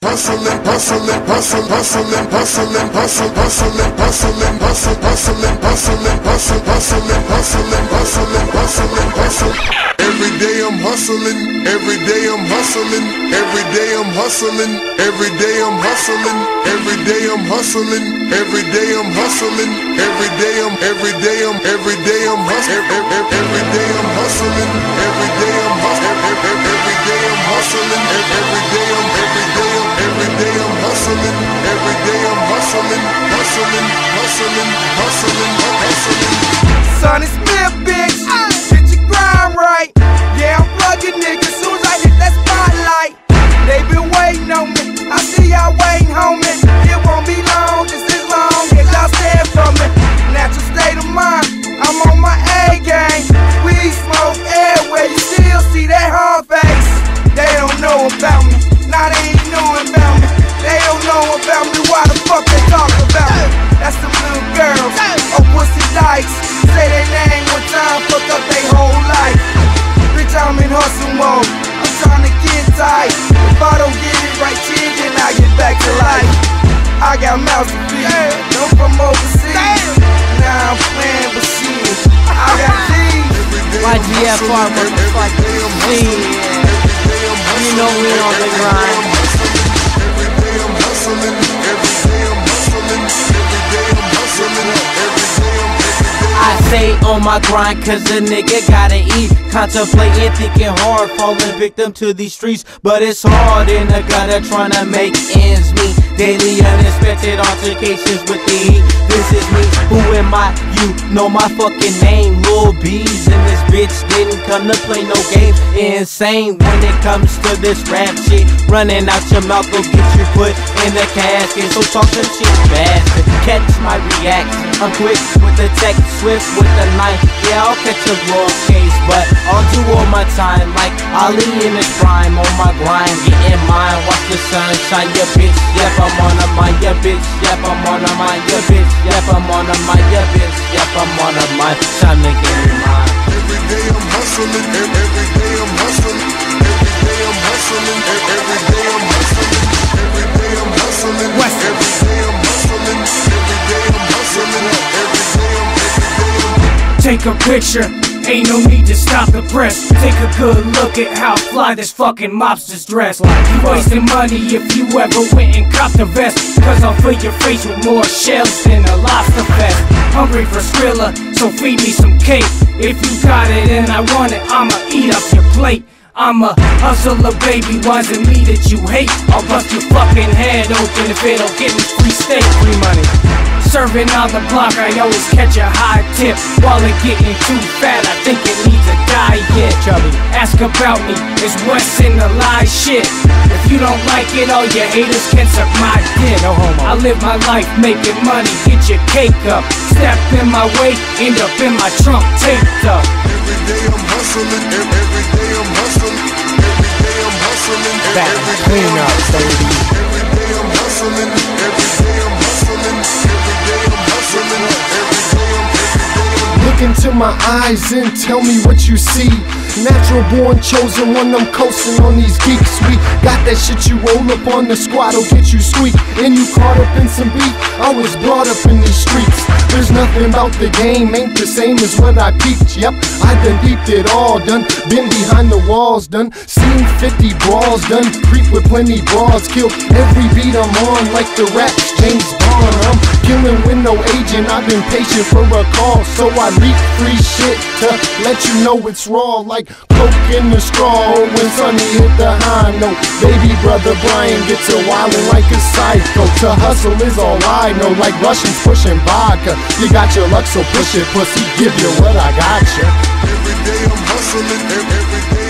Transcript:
hustling, hustling, hustling, hustling, hustling, hustling, hustling, hustling, hustling, hustling, hustling, hustling, hustling, hustling, hustling, hustling, hustling. Every day I'm hustling, every day I'm hustling, every day I'm hustling, every day I'm hustling, every day I'm hustling, every day I'm hustling, every day I'm hustling, every day I'm hustling, every day I'm hustling, every day I'm hustling, every day I'm hustling, every day I'm hustling, every day I'm hustling, hustling, hustling, hustling, hustling. Sonny Smith, bitch, get your grind right. Yeah, I'm plugging niggas soon as I hit that spotlight. They been waiting on me, I see y'all waiting, homie. It won't be long, just as long as y'all stand for me. Natural state of mind, I'm on my A game. We smoke everywhere, you still see that hard face. They don't know about me, nah, they ain't knowing about me. They don't know about me, why the fuck they talk about me? That's them little girls, oh pussy dykes. Say their name one time, fuck up they whole life. Bitch, I'm in hustle mode, I'm trying to get tight. If I don't get it right, chick, then I get back to life. I got mouths to feed, no from overseas. Now I'm playing with shit, I got these. YGFR motherfucking Z. You know we on the grind. I stay on my grind cause a nigga gotta eat. Contemplating, thinking hard, falling victim to these streets. But it's hard in the gutter trying to make ends meet. Daily unexpected altercations with the heat. This is me, who am I? You know my fucking name. Lil B's and this bitch didn't come to play no games. Insane when it comes to this rap shit. Running out your mouth will get you put in the casket. So talk some shit fast to catch my reaction. I'm quick with the tech, swift with the knife. Yeah, I'll catch a raw case, but I'll do all my time like Ali in his prime. On my grind, getting mine. Watch the sun shine, your bitch. Yep, I'm on a mind, your bitch. Yep, I'm on a mind, your bitch. Yep, I'm on a mind, your bitch. Yep, I'm on a mind. Time to get in mine. Every day I'm hustling, every day I'm hustling, every day I'm hustling, every day I'm hustling, every day I'm hustling, every day I'm hustling, every day I'm hustling, every day I'm. Take a picture, ain't no need to stop the press. Take a good look at how fly this fucking mobster's dressed. You wasting money if you ever went and copped a vest, cause I'll fill your face with more shells than a lobster fest. Hungry for Skrilla, so feed me some cake. If you got it and I want it, I'ma eat up your plate. I'm a hustler, baby, why's it me that you hate? I'll bust your fucking head open if it don't get me free steak, free money. Serving on the block, I always catch a high tip. While it getting too fat, I think it needs a diet. Chubby, ask about me, it's what's in the lie shit. If you don't like it, all your haters can suck my dick. No homo. I live my life making money, get your cake up. Step in my way, end up in my trunk taped up. Every day I'm hustling, every day I'm hustling, every day I'm hustling, every day I'm hustling, every day I'm hustling, every day I'm hustling, every day I'm hustling, every day I'm. Look into my eyes and tell me what you see. Natural born chosen one, I'm coasting on these geeks. We got that shit you roll up on the squad, will get you squeak. And you caught up in some beat, I was brought up in these streets. There's nothing about the game, ain't the same as what I peeped. Yep, I done peeped it all, done been behind the walls, done seen 50 brawls, done creep with plenty bras. Kill every beat I'm on like the raps James Bond. I'm killing with no agent, I've been patient for a call. So I leak free shit to let you know it's raw, like coke in the straw. When Sonny hit the high note, baby brother Brian gets a wildin' like a psycho. To hustle is all I know, like Russians pushing vodka. You got your luck, so push it, pussy, give you what I got you. Every day I'm hustling, every day